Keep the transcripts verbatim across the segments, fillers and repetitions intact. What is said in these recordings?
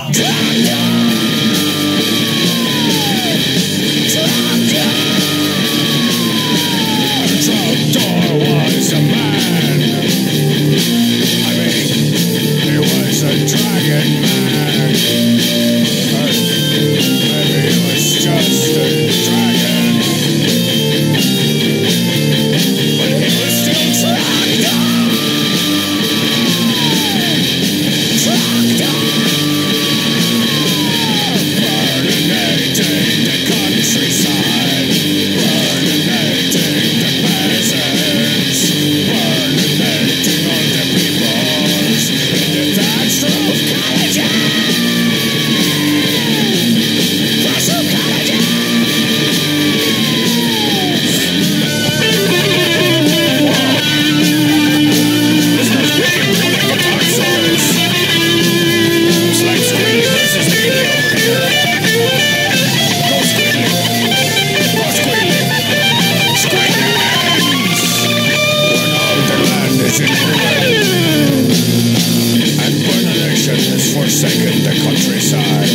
forsaken the countryside.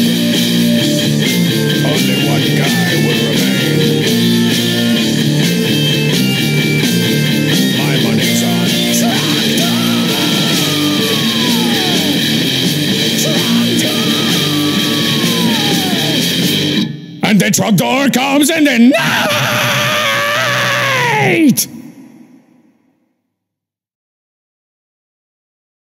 Only one guy will remain. My money's on Tractor. Tractor. And the tractor comes in the night.